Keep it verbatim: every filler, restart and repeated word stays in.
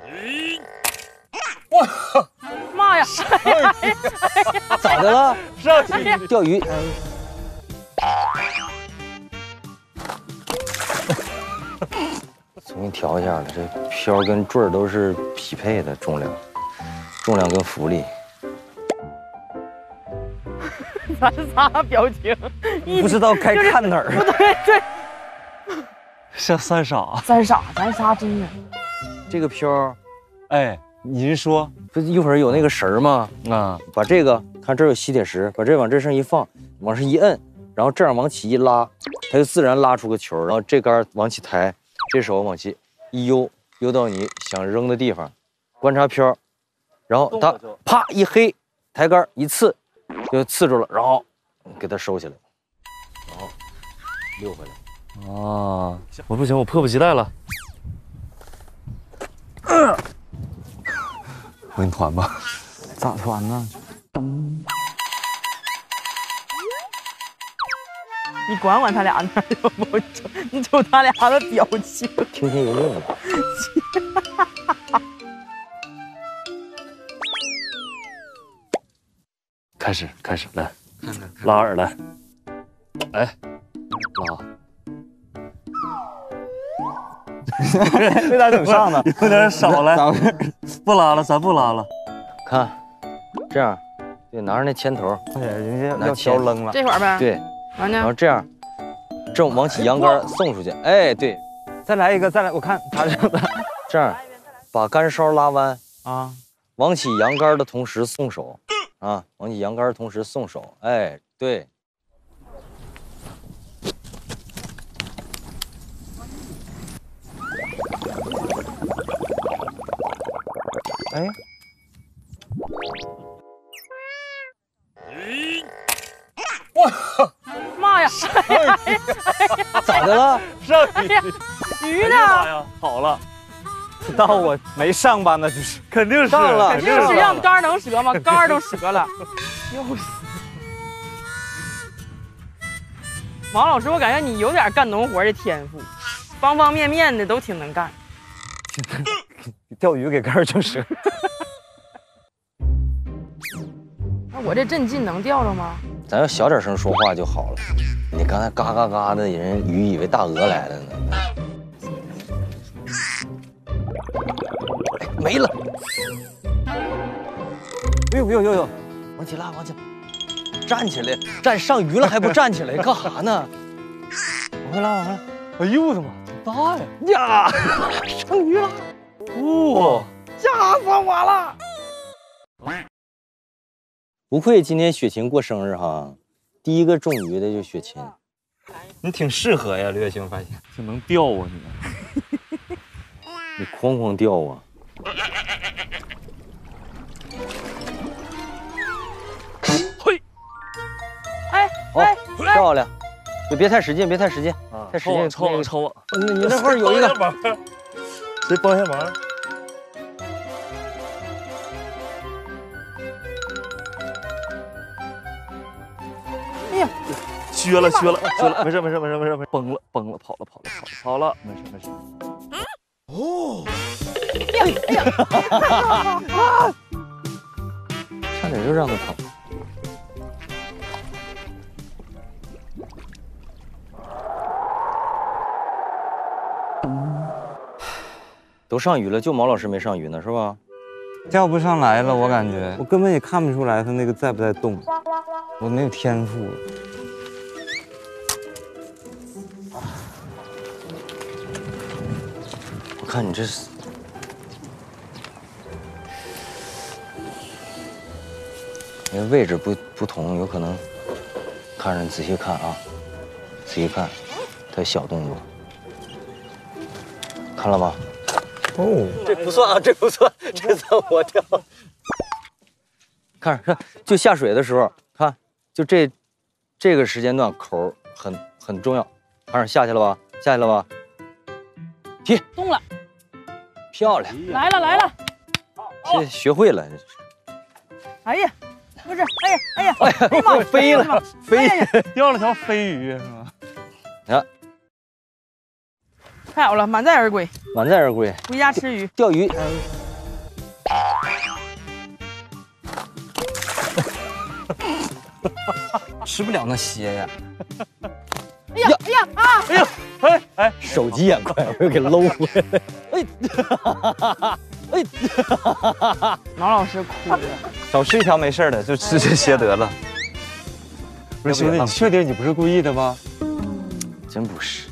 哇！ 妈呀！ 咋的了？ 上去钓鱼。重新调一下了，这漂跟坠儿都是匹配的重量，重量跟浮力。 咱仨表情， 不知道该看哪儿。 不对对， 像三傻。 三傻，咱仨真的。 这个漂， 哎，您说， 不一会儿有那个绳儿吗？ 啊， 把这个看这儿有吸铁石，把这往这上一放，往上一摁，然后这样往起一拉，它就自然拉出个球，然后这杆往起抬，这手往起一悠，悠到你想扔的地方，观察漂，然后它啪一黑，抬杆一刺，就刺住了，然后给它收起来，然后溜回来。 啊，我不行，我迫不及待了。我给你团吧。 咋团呢？ 你管管他俩呢，要不就你瞅他俩的表情， 听天由命了吧？ 开始，开始，来，拉饵来，哎，拉。 没咋整上呢， 有点少了，不拉了，咱不拉了。 看，这样，对，拿着那铅头， 人家要铅扔了。 这会儿呗。 对， 完呢？ 然后这样，正往起扬竿送出去。哎，对， 再来一个，再来，我看他这的。 这样，把杆梢拉弯啊， 往起扬竿的同时送手，啊，往起扬竿的同时送手。哎，对。 哎， 哇！ 妈呀！ 咋的了？ 上去！ 鱼呢？ 呀，好了， 到我没上吧，那就是肯定是上了肯定是让杆能折吗？杆都折了，又死。王老师，我感觉你有点干农活的天赋，方方面面的都挺能干。 钓鱼给杆整折。 那我这镇劲能钓着吗？ 咱要小点声说话就好了。你刚才嘎嘎嘎的，人鱼以为大鹅来了呢。哎，没了！ 哎呦呦呦呦！ 往起拉，往起，站起来，站上鱼了还不站起来，干啥呢？往回拉，往回拉！ 哎呦我的妈，大呀！ 呀，上鱼了！ 哇， 吓死我了！不愧今天雪琴过生日哈，第一个中鱼的就雪琴。 你挺适合呀，刘星发现。 挺能钓啊你。 你哐哐钓啊！ 嘿， 哎哦哎， 漂亮！就别太使劲，别太使劲， 啊， 太使劲超我超我。 你你那会儿有一个， 谁帮一下忙？ 哎呀， 撅了撅了撅了，没事没事没事没事没事，崩了崩了，跑了跑了跑了跑了，没事没事。哦， 哎呀哎呀！ 差点就让他跑。都上鱼了，就毛老师没上鱼呢，是吧？ 钓不上来了，我感觉我根本也看不出来他那个在不在动，我没有天赋。 我看你这是，因为位置不不同，有可能。看着你仔细看啊，仔细看，它小动作，看了吗？ 哦， 这不算啊，这不算，这算我钓。看看，就下水的时候，看，就这这个时间段口很很重要。看着下去了吧？下去了吧？提动了， 漂亮， 来了来了！ 这学会了。 哎呀，不是，哎呀哎呀， 哎呀， 妈飞了，飞， 钓了条飞鱼是吗？ 啊， 太好了，满载而归， 满载而归。 回家吃鱼。 钓鱼。 吃不了那些呀。 哎呀哎呀啊！ 哎呀，哎哎， 手疾眼快，我又给搂回来。哎，哎， 毛老师哭了。 少吃一条没事的，就吃这些得了。不是兄弟，你确定你不是故意的吗？ 真不是。